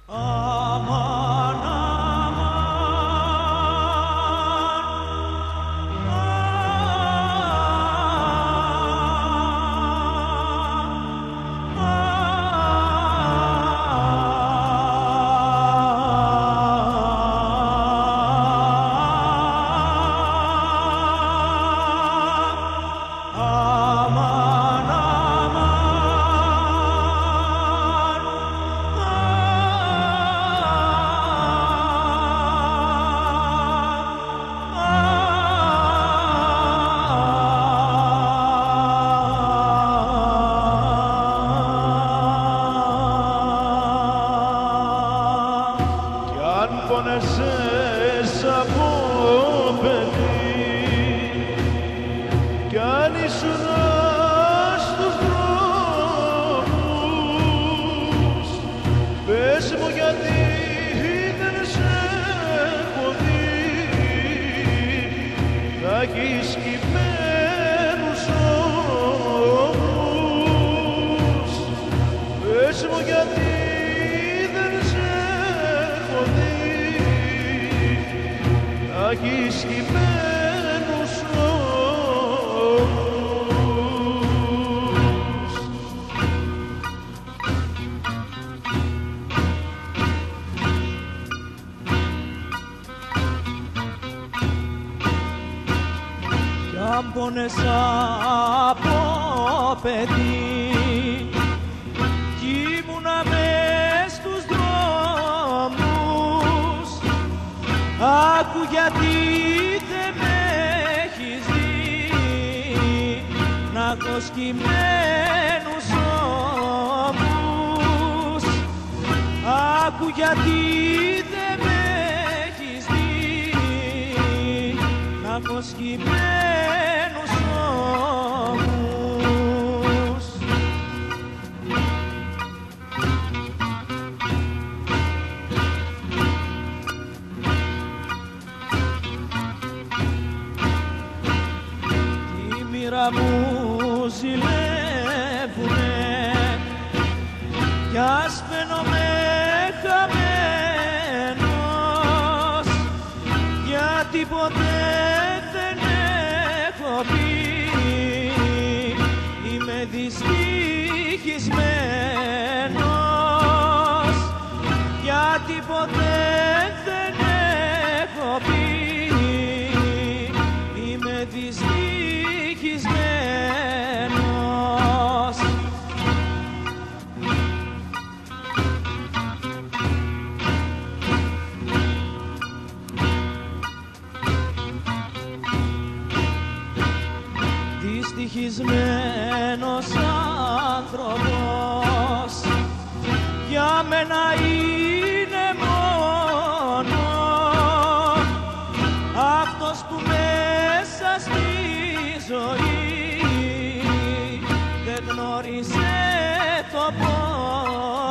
Πόνεσες από παιδί κι αν ήσουν στους δρόμους, πες μου γιατί δεν σε έχω δει. Θα έχεις κειμένους ώμους, πες μου γιατί έχεις κειμένους ώμους. Κι αν πόνεσα από παιδί κι ήμουνα μες στους δρόμους, άκου γιατί δεν με έχεις δει. Να έχω σκυμμένους ώμους, άκου γιατί δεν με έχεις δει. Να έχω σκυμμένους ώμους. Μου ζηλεύουνε κι ας φαίνομαι χαμένος, γιατί ποτέ δεν έχω πει είμαι δυστυχισμένος, γιατί ποτέ δεν έχω πει είμαι δυστυχισμένος. Δυστυχισμένος άνθρωπος για μένα είναι μόνο αυτός που μέσα στη ζωή δεν γνώρισε το πόνο.